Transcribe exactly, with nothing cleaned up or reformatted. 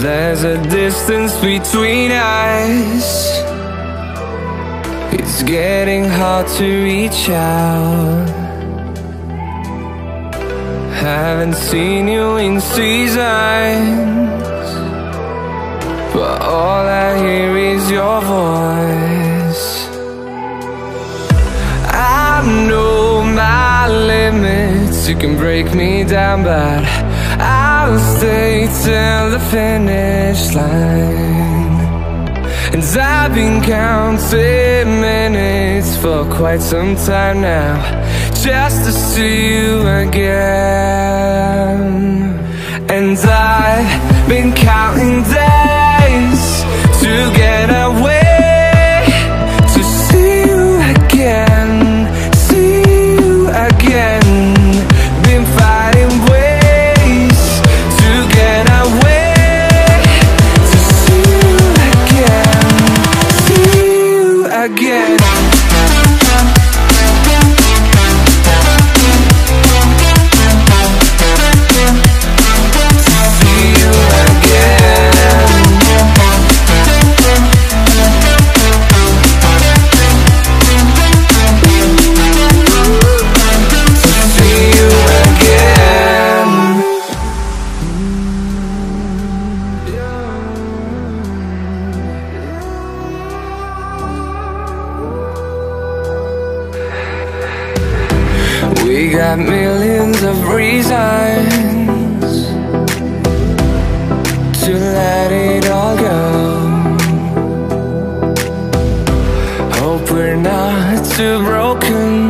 There's a distance between us. It's getting hard to reach out. Haven't seen you in seasons, but all I hear is your voice. I know my limits, you can break me down, but I'll stay till the finish line. And I've been counting minutes for quite some time now, just to see you again. And I've been counting days to get away, to see you again, see you again. Been fighting ways to get away, to see you again, see you again. We got millions of reasons to let it all go. Hope we're not too broken